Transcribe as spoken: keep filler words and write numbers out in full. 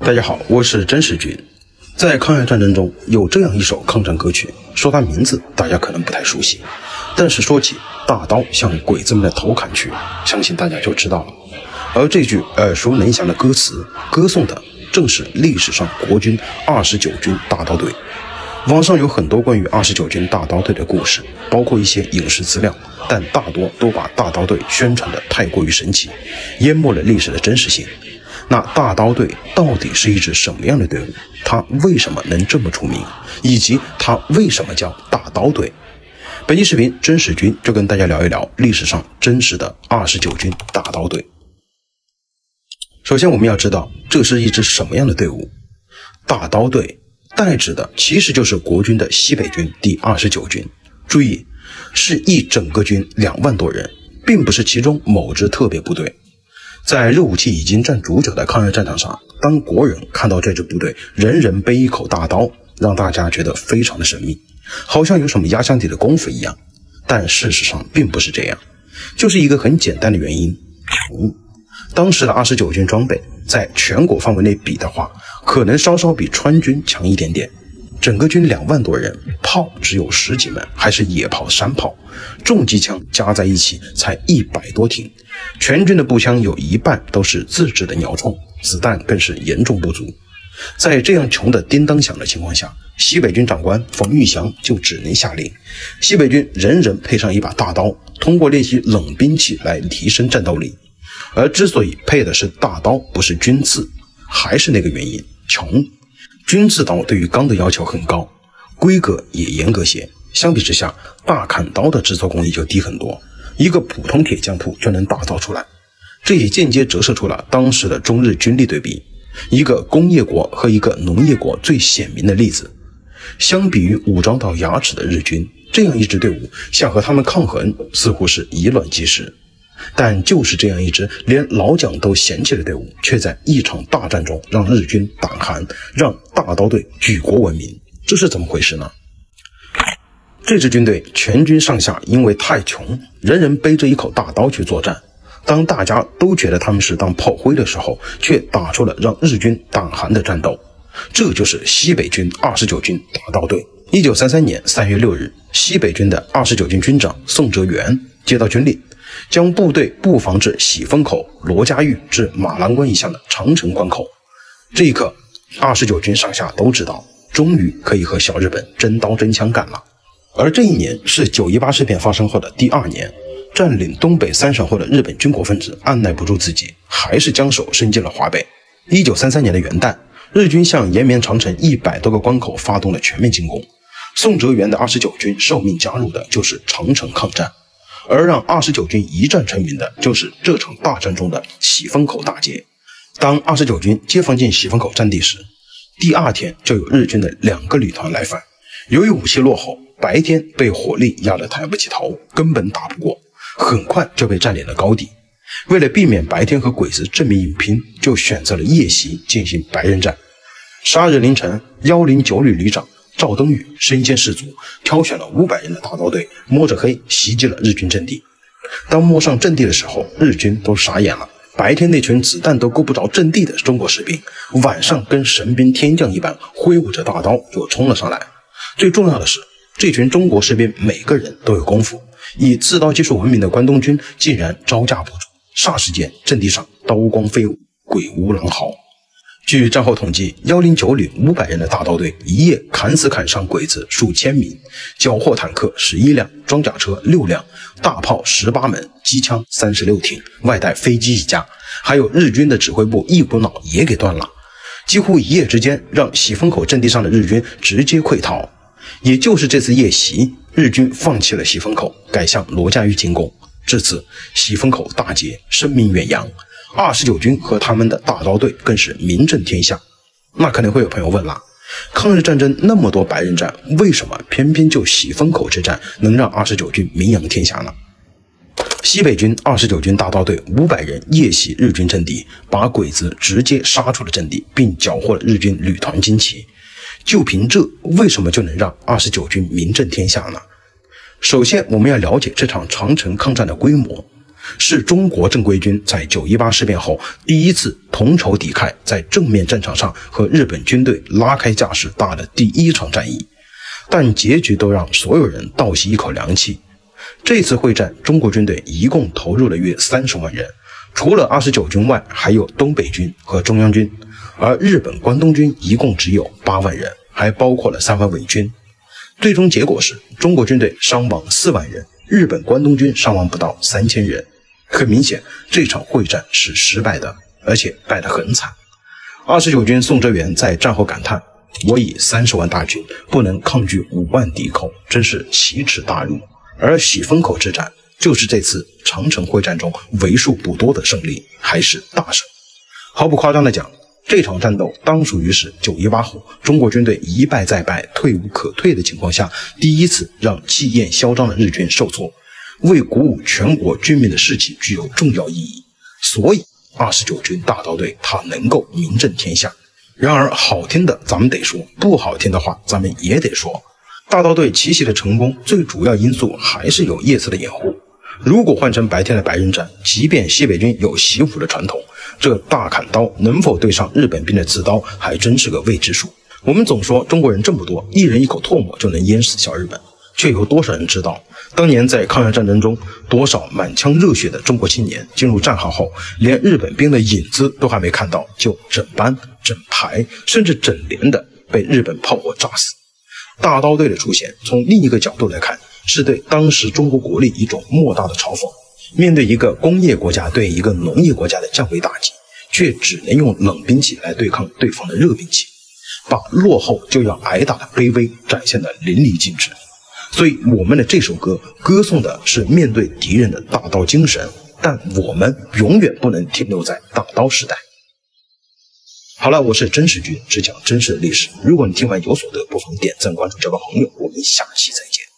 大家好，我是真实君。在抗日战争中有这样一首抗战歌曲，说它名字大家可能不太熟悉，但是说起大刀向鬼子们的头砍去，相信大家就知道了。而这句耳熟能详的歌词，歌颂的正是历史上国军二十九军大刀队。网上有很多关于二十九军大刀队的故事，包括一些影视资料，但大多都把大刀队宣传的太过于神奇，淹没了历史的真实性。那大刀队到底是一支什么样的队伍？它为什么能这么出名？以及它为什么叫大刀队？本期视频真实军就跟大家聊一聊历史上真实的二十九军大刀队。首先我们要知道这是一支什么样的队伍。大刀队代指的其实就是国军的西北军第二十九军。注意，是一整个军两万多人，并不是其中某支特别部队。在热武器已经占主角的抗日战场上，当国人看到这支部队人人背一口大刀，让大家觉得非常的神秘，好像有什么压箱底的功夫一样。但事实上并不是这样，就是一个很简单的原因，穷。当时的二十九军装备在全国范围内比的话，可能稍稍比川军强一点点。整个军两万多人，炮只有十几门，还是野炮山炮，重机枪加在一起才一百多挺。全军的步枪有一半都是自制的鸟铳，子弹更是严重不足。在这样穷的叮当响的情况下，西北军长官冯玉祥就只能下令，西北军人人配上一把大刀，通过练习冷兵器来提升战斗力。而之所以配的是大刀，不是军刺，还是那个原因，穷。军刺刀对于钢的要求很高，规格也严格些，相比之下，大砍刀的制作工艺就低很多，一个普通铁匠铺就能打造出来。这也间接折射出了当时的中日军力对比，一个工业国和一个农业国最显明的例子。相比于武装到牙齿的日军，这样一支队伍想和他们抗衡，似乎是以卵击石。但就是这样一支连老蒋都嫌弃的队伍，却在一场大战中让日军胆寒，让大刀队举国闻名，这是怎么回事呢？这支军队全军上下因为太穷，人人背着一口大刀去作战。当大家都觉得他们是当炮灰的时候，却打出了让日军胆寒的战斗。这就是西北军二十九军大刀队。一九三三年三月六日，西北军的二十九军军长宋哲元接到军令，将部队布防至喜峰口、罗家峪至马栏关以下的长城关口。这一刻，二十九军上下都知道，终于可以和小日本真刀真枪干了。而这一年是九一八事变发生后的第二年，占领东北三省后的日本军国分子按耐不住自己，还是将手伸进了华北。一九三三年的元旦，日军向延绵长城一百多个关口发动了全面进攻。宋哲元的二十九军受命加入的就是长城抗战。而让二十九军一战成名的就是这场大战中的喜峰口大捷。当二十九军接防进喜峰口战地时，第二天就有日军的两个旅团来犯，由于武器落后，白天被火力压得抬不起头，根本打不过，很快就被占领了高地。为了避免白天和鬼子正面硬拼，就选择了夜袭进行白刃战。杀日凌晨，一零九旅旅长赵登禹身先士卒，挑选了五百人的大刀队，摸着黑袭击了日军阵地。当摸上阵地的时候，日军都傻眼了。白天那群子弹都够不着阵地的中国士兵，晚上跟神兵天将一般，挥舞着大刀就冲了上来。最重要的是，这群中国士兵每个人都有功夫，以刺刀技术闻名的关东军竟然招架不住，霎时间阵地上刀光飞舞，鬼屋狼嚎。据战后统计，一零九旅五百人的大刀队一夜砍死砍伤鬼子数千名，缴获坦克十一辆，装甲车六辆，大炮十八门，机枪三十六挺，外带飞机一架，还有日军的指挥部一股脑也给断了。几乎一夜之间，让喜峰口阵地上的日军直接溃逃。也就是这次夜袭，日军放弃了喜峰口，改向罗家峪进攻。至此，喜峰口大捷，声名远扬。二十九军和他们的大刀队更是名震天下。那可能会有朋友问了，抗日战争那么多白刃战，为什么偏偏就喜峰口之战能让二十九军名扬天下呢？西北军二十九军大刀队五百人夜袭日军阵地，把鬼子直接杀出了阵地，并缴获了日军旅团旌旗。就凭这，为什么就能让二十九军名震天下呢？首先，我们要了解这场长城抗战的规模。 是中国正规军在九一八事变后第一次同仇敌忾，在正面战场上和日本军队拉开架势打的第一场战役。但结局都让所有人倒吸一口凉气。这次会战，中国军队一共投入了约三十万人，除了二十九军外，还有东北军和中央军，而日本关东军一共只有八万人，还包括了三万伪军。最终结果是，中国军队伤亡四万人，日本关东军伤亡不到三千人。很明显，这场会战是失败的，而且败得很惨。二十九军宋哲元在战后感叹：“我以三十万大军不能抗拒五万敌寇，真是奇耻大辱。”而喜峰口之战就是这次长城会战中为数不多的胜利，还是大胜。毫不夸张地讲，这场战斗当属于是九一八后中国军队一败再败、退无可退的情况下，第一次让气焰嚣张的日军受挫，为鼓舞全国军民的士气具有重要意义。所以二十九军大刀队它能够名震天下。然而好听的咱们得说，不好听的话咱们也得说。大刀队奇袭的成功，最主要因素还是有夜色的掩护。如果换成白天的白刃战，即便西北军有习武的传统，这大砍刀能否对上日本兵的刺刀，还真是个未知数。我们总说中国人这么多，一人一口唾沫就能淹死小日本，却有多少人知道，当年在抗日战争中，多少满腔热血的中国青年进入战壕后，连日本兵的影子都还没看到，就整班、整排，甚至整连的被日本炮火炸死。大刀队的出现，从另一个角度来看，是对当时中国国力一种莫大的嘲讽。面对一个工业国家对一个农业国家的降维打击，却只能用冷兵器来对抗对方的热兵器，把落后就要挨打的卑微展现得淋漓尽致。所以我们的这首歌歌颂的是面对敌人的大刀精神，但我们永远不能停留在大刀时代。好了，我是真实君，只讲真实的历史。如果你听完有所得，不妨点赞、关注、交个朋友。我们下期再见。